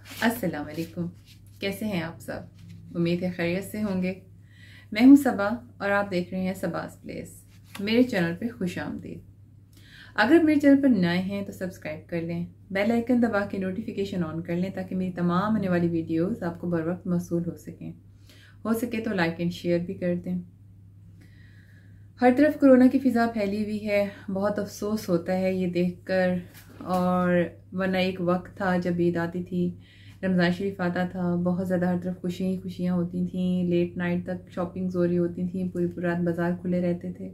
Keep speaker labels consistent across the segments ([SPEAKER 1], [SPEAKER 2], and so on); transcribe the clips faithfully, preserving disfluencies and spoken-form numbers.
[SPEAKER 1] अस्सलाम वालेकुम। कैसे हैं आप सब? उम्मीद है खैरियत से होंगे। मैं हूं सबा और आप देख रहे हैं सबास प्लेस। मेरे चैनल पे खुश आमदीद। अगर मेरे चैनल पर नए हैं तो सब्सक्राइब कर लें, बेल आइकन दबा के नोटिफिकेशन ऑन कर लें ताकि मेरी तमाम आने वाली वीडियोस आपको बर वक्त मौसूल हो सकें। हो सके तो लाइक एंड शेयर भी कर दें। हर तरफ कोरोना की फ़िज़ा फैली हुई है। बहुत अफसोस होता है ये देखकर। और वरना एक वक्त था जब ईद आती थी, रमज़ान शरीफ आता था, बहुत ज़्यादा हर तरफ खुशियाँ ही खुशियाँ होती थी। लेट नाइट तक शॉपिंग्स हो रही होती थी, पूरी पूरी रात बाज़ार खुले रहते थे।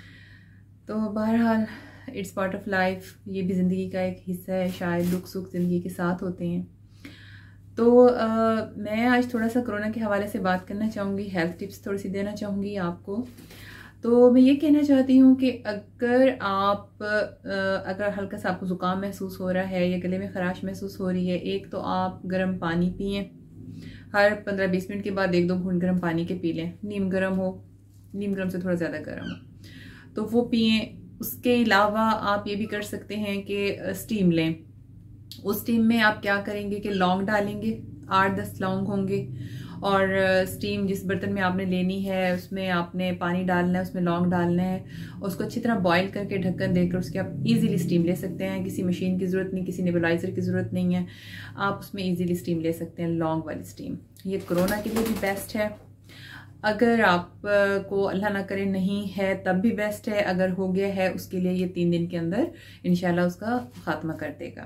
[SPEAKER 1] तो बहरहाल इट्स पार्ट ऑफ लाइफ, ये भी ज़िंदगी का एक हिस्सा है। शायद दुख सुख ज़िंदगी के साथ होते हैं। तो आ, मैं आज थोड़ा सा कोरोना के हवाले से बात करना चाहूँगी, हेल्थ टिप्स थोड़ी सी देना चाहूँगी आपको। तो मैं ये कहना चाहती हूँ कि अगर आप अगर हल्का सा आपको ज़ुकाम महसूस हो रहा है या गले में ख़राश महसूस हो रही है, एक तो आप गर्म पानी पिएं। हर पंद्रह बीस मिनट के बाद एक दो घूंट गर्म पानी के पी लें। नीम गर्म हो, नीम गर्म से थोड़ा ज़्यादा गर्म हो तो वो पिएं। उसके अलावा आप ये भी कर सकते हैं कि स्टीम लें। उस स्टीम में आप क्या करेंगे कि लौंग डालेंगे, आठ दस लौंग होंगे, और स्टीम जिस बर्तन में आपने लेनी है उसमें आपने पानी डालना है, उसमें लौंग डालना है, उसको अच्छी तरह बॉईल करके ढक्कन देकर उसके आप इजीली स्टीम ले सकते हैं। किसी मशीन की ज़रूरत नहीं, किसी नेबुलाइज़र की ज़रूरत नहीं है, आप उसमें इजीली स्टीम ले सकते हैं। लौंग वाली स्टीम ये कोरोना के लिए भी बेस्ट है। अगर आप को अल्लाह ना करे नहीं है तब भी बेस्ट है। अगर हो गया है उसके लिए ये तीन दिन के अंदर इंशाल्लाह उसका खात्मा कर देगा।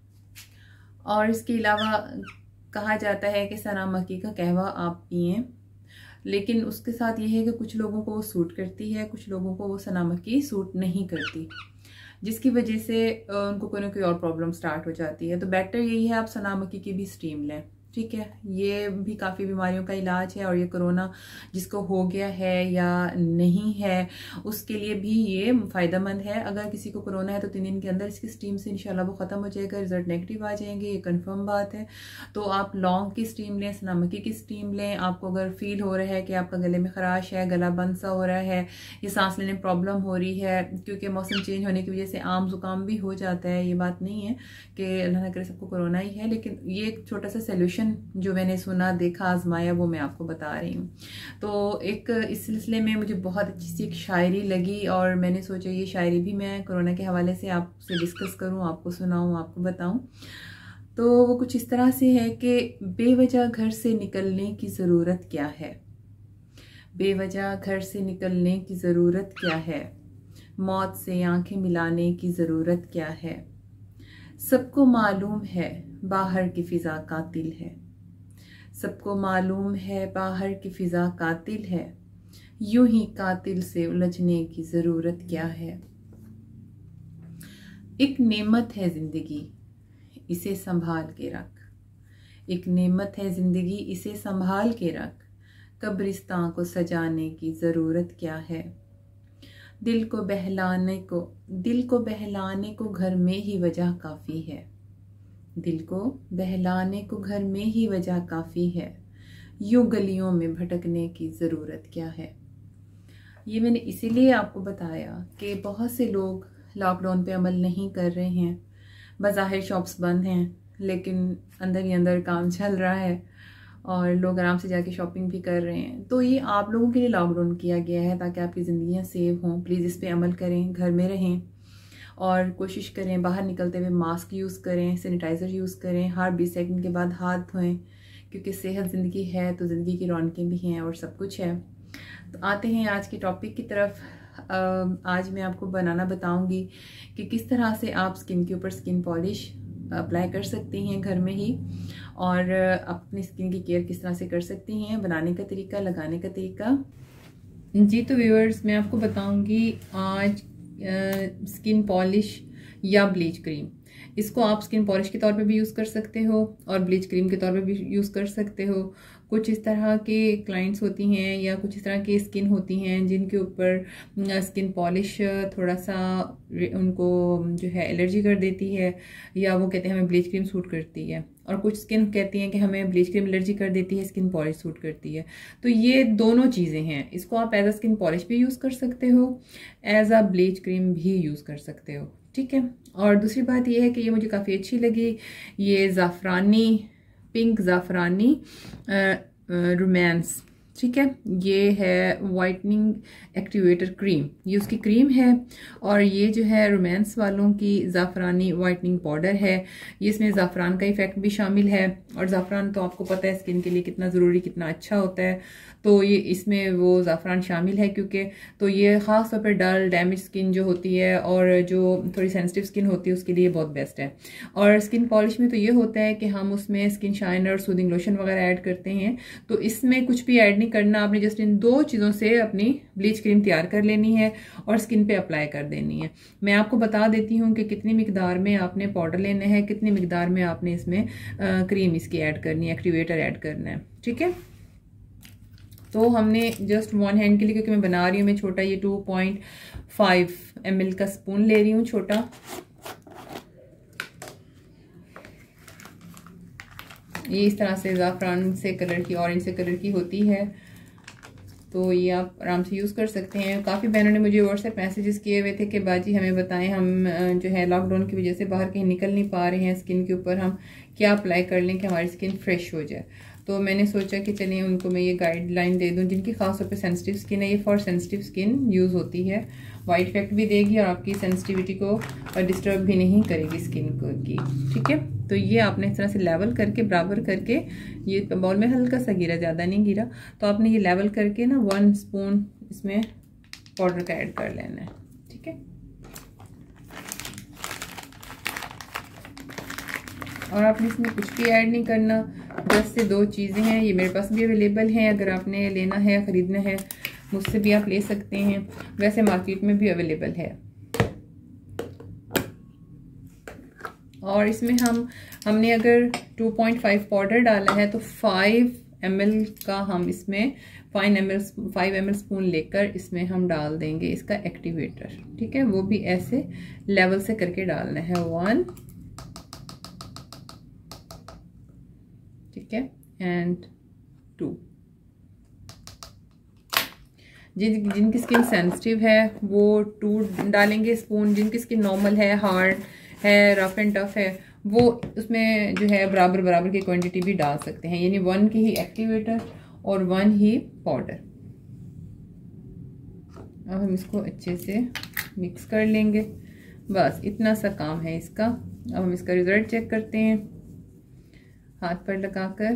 [SPEAKER 1] और इसके अलावा कहा जाता है कि सना मक्की का कहवा आप पिएं, लेकिन उसके साथ ये है कि कुछ लोगों को वो सूट करती है, कुछ लोगों को वो सना मक्की सूट नहीं करती, जिसकी वजह से उनको कोई ना कोई और प्रॉब्लम स्टार्ट हो जाती है। तो बेटर यही है आप सना मक्की की भी स्टीम लें, ठीक है। ये भी काफ़ी बीमारियों का इलाज है। और ये कोरोना जिसको हो गया है या नहीं है उसके लिए भी ये फ़ायदेमंद है। अगर किसी को कोरोना है तो तीन दिन के अंदर इसकी स्टीम से इंशाल्लाह वो ख़त्म हो जाएगा, रिजल्ट नेगेटिव आ जाएंगे, ये कंफर्म बात है। तो आप लौंग की स्टीम लें, सना मक्की की स्टीम लें। आपको अगर फील हो रहा है कि आपका गले में खराश है, गला बंद सा हो रहा है, ये सांस लेने में प्रॉब्लम हो रही है, क्योंकि मौसम चेंज होने की वजह से आम जुकाम भी हो जाता है, ये बात नहीं है कि अल्लाह ना करे सबको कोरोना ही है, लेकिन ये एक छोटा सा सोल्यूशन जो मैंने सुना, देखा, आजमाया, वो मैं आपको बता रही हूँ। तो एक इस सिलसिले में मुझे बहुत अच्छी सी एक शायरी लगी और मैंने सोचा ये शायरी भी मैं कोरोना के हवाले से आपसे डिस्कस करूँ, आपको सुनाऊँ, आपको बताऊँ। तो वो कुछ इस तरह से है कि बेवजह घर से निकलने की ज़रूरत क्या है, बेवजह घर से निकलने की ज़रूरत क्या है, मौत से आंखें मिलाने की ज़रूरत क्या है। सबको मालूम है बाहर की फ़िज़ा कातिल है, सबको मालूम है बाहर की फ़िज़ा कातिल है, यूं ही कातिल से उलझने की ज़रूरत क्या है। एक नेमत है ज़िंदगी, इसे संभाल के रख। एक नेमत है ज़िंदगी, इसे संभाल के रख। कब्रिस्तान को सजाने की ज़रूरत क्या है। दिल को बहलाने को दिल को बहलाने को घर में ही वजह काफ़ी है। दिल को बहलाने को घर में ही वजह काफ़ी है, यूं गलियों में भटकने की ज़रूरत क्या है। ये मैंने इसीलिए आपको बताया कि बहुत से लोग लॉकडाउन पे अमल नहीं कर रहे हैं। बाज़ाहिर शॉप्स बंद हैं, लेकिन अंदर ही अंदर काम चल रहा है और लोग आराम से जाके शॉपिंग भी कर रहे हैं। तो ये आप लोगों के लिए लॉकडाउन किया गया है ताकि आपकी ज़िंदगियाँ सेव हों। प्लीज़ इस पर अमल करें, घर में रहें और कोशिश करें बाहर निकलते हुए मास्क यूज़ करें, सैनिटाइज़र यूज़ करें, हर बीस सेकंड के बाद हाथ धोएं, क्योंकि सेहत ज़िंदगी है तो ज़िंदगी की रौनकें भी हैं और सब कुछ है। तो आते हैं आज के टॉपिक की तरफ। आज मैं आपको बनाना बताऊंगी कि किस तरह से आप स्किन के ऊपर स्किन पॉलिश अप्लाई कर सकती हैं घर में ही, और अपनी स्किन की केयर किस तरह से कर सकती हैं, बनाने का तरीका, लगाने का तरीका। जी तो व्यूअर्स, मैं आपको बताऊंगी आज स्किन पॉलिश या ब्लीच क्रीम। इसको आप स्किन पॉलिश के तौर पे भी यूज़ कर सकते हो और ब्लीच क्रीम के तौर पे भी यूज़ कर सकते हो। कुछ इस तरह के क्लाइंट्स होती हैं या कुछ इस तरह की स्किन होती हैं जिनके ऊपर स्किन पॉलिश थोड़ा सा उनको जो है एलर्जी कर देती है, या वो कहते हैं हमें ब्लीच क्रीम सूट करती है, और कुछ स्किन कहती हैं कि हमें ब्लीच क्रीम एलर्जी कर देती है, स्किन पॉलिश सूट करती है। तो ये दोनों चीज़ें हैं। इसको आप एज अ स्किन पॉलिश भी यूज़ कर सकते हो, एज अ ब्लीच क्रीम भी यूज़ कर सकते हो, ठीक है। और दूसरी बात ये है कि ये मुझे काफ़ी अच्छी लगी। ये ज़ाफ़रानी पिंक ज़ाफ़रानी रोमांस, ठीक है। ये है वाइटनिंग एक्टिवेटर क्रीम, ये उसकी क्रीम है। और ये जो है रोमांस वालों की ज़ाफ़रानी वाइटनिंग पाउडर है। ये इसमें ज़ाफ़रान का इफ़ेक्ट भी शामिल है, और ज़ाफ़रान तो आपको पता है स्किन के लिए कितना ज़रूरी, कितना अच्छा होता है। तो ये इसमें वो ज़ाफ़रान शामिल है क्योंकि तो ये ख़ास तौर पर डल डैमेज स्किन जो होती है और जो थोड़ी सेंसिटिव स्किन होती है उसके लिए बहुत बेस्ट है। और स्किन पॉलिश में तो ये होता है कि हम उसमें स्किन शाइनर, सूदिंग लोशन वगैरह ऐड करते हैं। तो इसमें कुछ भी ऐड नहीं करना, आपने जस्ट इन दो चीज़ों से अपनी ब्लीच क्रीम तैयार कर लेनी है और स्किन पे अप्लाई कर देनी है। मैं आपको बता देती हूँ कि कितनी मिकदार में आपने पाउडर लेना है, कितनी मिकदार में आपने इसमें आ, क्रीम इसकी ऐड करनी है, एक्टिवेटर ऐड करना है, ठीक है। तो हमने जस्ट वन हैंड के लिए, क्योंकि मैं बना रही हूँ मैं छोटा, ये two point five M L का स्पून ले रही हूँ छोटा। ये इस तरह से ज़ाफ़रान से कलर की, ऑरेंज से कलर की होती है, तो ये आप आराम से यूज़ कर सकते हैं। काफ़ी बहनों ने मुझे व्हाट्सएप मैसेजेस किए हुए थे कि बाजी हमें बताएं, हम जो है लॉकडाउन की वजह से बाहर कहीं निकल नहीं पा रहे हैं, स्किन के ऊपर हम क्या अप्लाई कर लें कि हमारी स्किन फ्रेश हो जाए। तो मैंने सोचा कि चलिए उनको मैं ये गाइडलाइन दे दूं, जिनकी खास तौर पे सेंसिटिव स्किन है, ये फॉर सेंसिटिव स्किन यूज़ होती है। वाइट इफेक्ट भी देगी और आपकी सेंसिटिविटी को डिस्टर्ब भी नहीं करेगी स्किन को की, ठीक है। तो ये आपने इस तरह से लेवल करके बराबर करके, ये बाउल में हल्का सा गिरा, ज़्यादा नहीं गिरा, तो आपने ये लेवल करके ना वन स्पून इसमें पाउडर का ऐड कर लेना है, ठीक है। और आपने इसमें कुछ भी ऐड नहीं करना, दस से दो चीज़ें हैं, ये मेरे पास भी अवेलेबल हैं, अगर आपने लेना है, ख़रीदना है मुझसे भी आप ले सकते हैं, वैसे मार्केट में भी अवेलेबल है। और इसमें हम हमने अगर टू पॉइंट फाइव पाउडर डाला है तो फाइव एम एल का हम इसमें five M L five M L spoon लेकर इसमें हम डाल देंगे इसका एक्टिवेटर, ठीक है। वो भी ऐसे लेवल से करके डालना है, वन, ठीक है, एंड टू। जिन जिनकी स्किन सेंसिटिव है वो टू डालेंगे स्पून, जिनकी स्किन नॉर्मल है, हार्ड है, रफ एंड टफ है, वो उसमें जो है बराबर बराबर की क्वांटिटी भी डाल सकते हैं, यानी वन की ही एक्टिवेटर और वन ही पाउडर। अब हम इसको अच्छे से मिक्स कर लेंगे, बस इतना सा काम है इसका। अब हम इसका रिजल्ट चेक करते हैं हाथ पर लगाकर।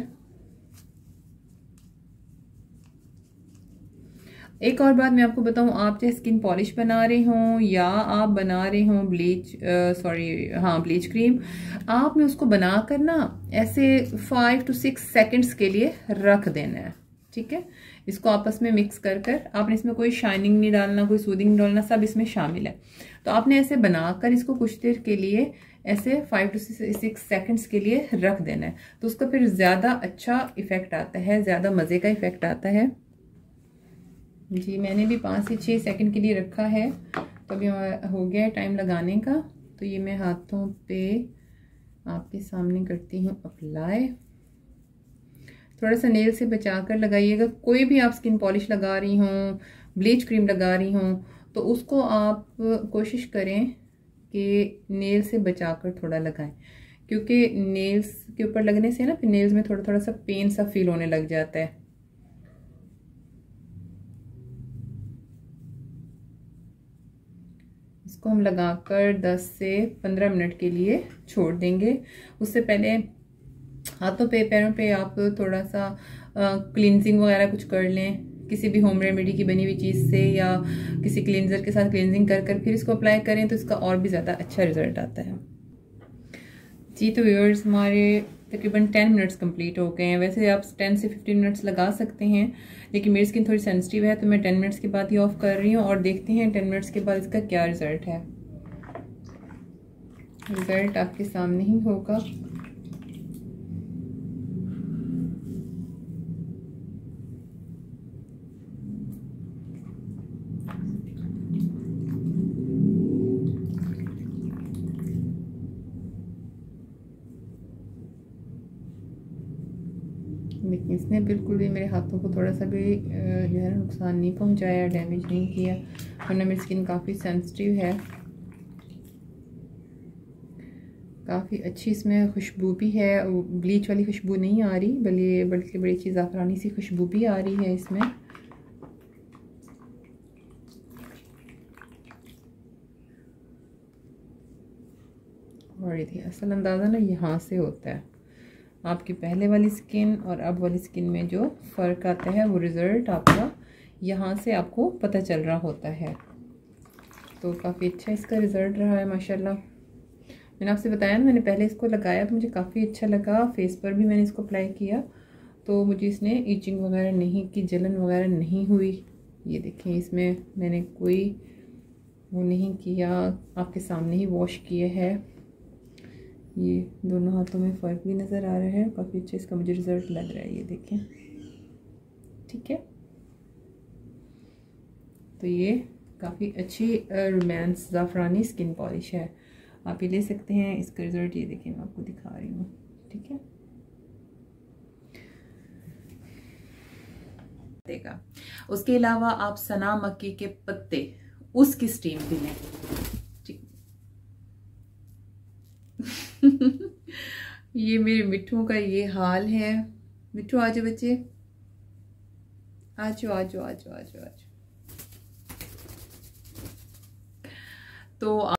[SPEAKER 1] एक और बात मैं आपको बताऊं, आप चाहे स्किन पॉलिश बना रहे हों या आप बना रहे हों ब्लीच, सॉरी हाँ ब्लीच क्रीम, आपने उसको बनाकर ना ऐसे फाइव टू सिक्स सेकंड्स के लिए रख देना है, ठीक है। इसको आपस में मिक्स कर कर, आपने इसमें कोई शाइनिंग नहीं डालना, कोई सूदिंग नहीं डालना, सब इसमें शामिल है। तो आपने ऐसे बनाकर इसको कुछ देर के लिए ऐसे फाइव टू सिक्स सेकंड्स के लिए रख देना है, तो उसका फिर ज़्यादा अच्छा इफेक्ट आता है, ज़्यादा मज़े का इफेक्ट आता है। जी मैंने भी पाँच से छः सेकंड के लिए रखा है, तो अभी हो गया है टाइम लगाने का। तो ये मैं हाथों पे आपके सामने करती हूँ अप्लाई। थोड़ा सा नेल से बचा कर लगाइएगा। कोई भी आप स्किन पॉलिश लगा रही हों, ब्लीच क्रीम लगा रही हों, तो उसको आप कोशिश करें कि नेल से बचाकर थोड़ा लगाएं, क्योंकि नेल्स के ऊपर लगने से ना फिर नेल्स में थोड़ा थोड़ा सा पेन सा फील होने लग जाता है। इसको हम लगाकर दस से पंद्रह मिनट के लिए छोड़ देंगे। उससे पहले हाथों पे, पैरों पे आप थोड़ा सा क्लींजिंग वगैरह कुछ कर लें, किसी भी होम रेमेडी की बनी हुई चीज़ से या किसी क्लींजर के साथ क्लींजिंग कर कर फिर इसको अप्लाई करें, तो इसका और भी ज़्यादा अच्छा रिजल्ट आता है। जी तो व्यूअर्स, हमारे तकरीबन टेन मिनट्स कंप्लीट हो गए हैं। वैसे आप टेन से फिफ्टीन मिनट्स लगा सकते हैं, लेकिन मेरी स्किन थोड़ी सेंसिटिव है तो मैं टेन मिनट्स के बाद ही ऑफ कर रही हूँ, और देखते हैं टेन मिनट्स के बाद इसका क्या रिजल्ट है। रिजल्ट आपके सामने ही होगा। लेकिन इसने बिल्कुल भी मेरे हाथों को थोड़ा सा भी जो है नुकसान नहीं पहुंचाया, डैमेज नहीं किया, वरना मेरी स्किन काफ़ी सेंसिटिव है। काफ़ी अच्छी इसमें खुशबू भी है, ब्लीच वाली खुशबू नहीं आ रही, बल्कि बल्कि बड़ी अच्छी ज़ाफ़रानी सी खुशबू भी आ रही है इसमें। और ये असल अंदाज़ा ना यहाँ से होता है, आपकी पहले वाली स्किन और अब वाली स्किन में जो फ़र्क आता है वो रिज़ल्ट आपका यहाँ से आपको पता चल रहा होता है। तो काफ़ी अच्छा इसका रिज़ल्ट रहा है माशाल्लाह। मैंने आपसे बताया ना, मैंने पहले इसको लगाया तो मुझे काफ़ी अच्छा लगा, फेस पर भी मैंने इसको अप्लाई किया तो मुझे इसने ईचिंग वगैरह नहीं की, जलन वगैरह नहीं हुई। ये देखें, इसमें मैंने कोई वो नहीं किया, आपके सामने ही वॉश किए है। ये दोनों हाथों में फ़र्क भी नज़र आ रहा है, काफ़ी अच्छा इसका मुझे रिज़ल्ट लग रहा है। ये देखें, ठीक है। तो ये काफ़ी अच्छी रोमांस ज़ाफ़रानी स्किन पॉलिश है, आप ये ले सकते हैं। इसका रिज़ल्ट ये देखिए, मैं आपको दिखा रही हूँ, ठीक है। देगा उसके अलावा आप सना मक्की के पत्ते, उसकी स्टीम भी लें, ठीक। ये मेरे मिट्ठू का ये हाल है। मिट्ठू आजो बच्चे, आजो आजो आजो आजो आजो। तो